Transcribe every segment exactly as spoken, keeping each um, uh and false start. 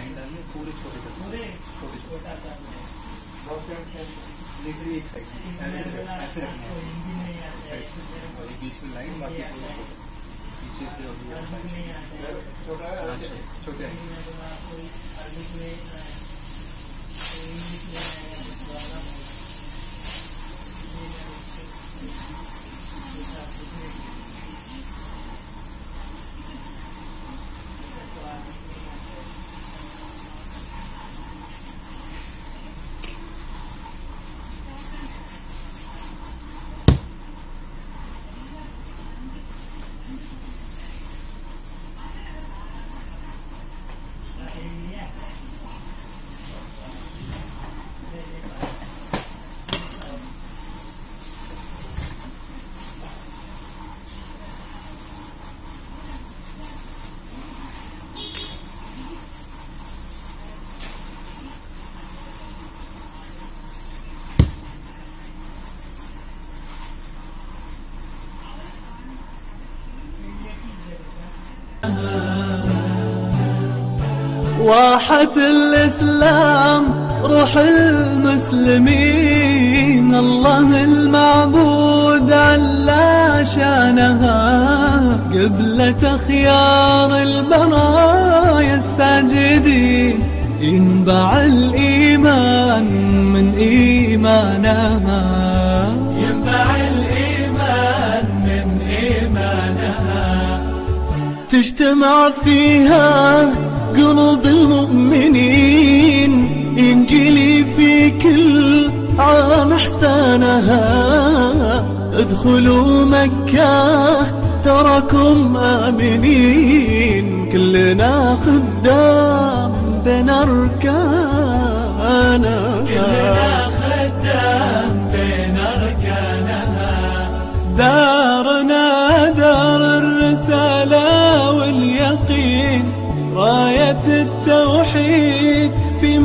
डालने पूरे छोटे छोटे छोटे छोटे एक साइड ऐसे ऐसे रखना है साइड से और बीच में लाइन बाकी पूरे छोटे पीछे से और छोटा छोटे واحة الإسلام روح المسلمين، الله المعبود علا شانها، قبلة خيار البرايا الساجدين، ينبع الإيمان من إيمانها، ينبع الإيمان من إيمانها، تجتمع فيها قلوب المؤمنين، ينجلي في كل عام إحسانها، ادخلوا مكة تراكم آمنين، كلنا خدام بين أركانها، كلنا خدام بين أركانها، دارنا دار الرسالة واليقين، راية التوحيد في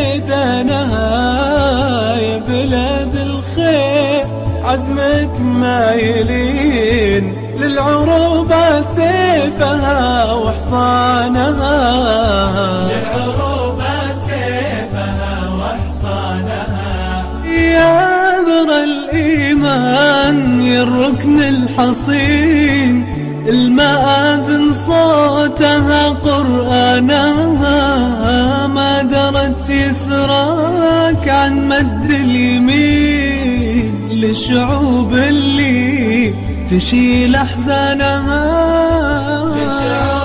ميدانها، يا بلاد الخير عزمك ما يلين، للعروبة سيفها وحصانها، للعروبة سيفها وحصانها، يا ذرى الإيمان يا الركن الحصين، المآذن صوتها قرآنها، ما درت يسراك عن مد اليمين، للشعوب اللي تشيل أحزانها، للشعوب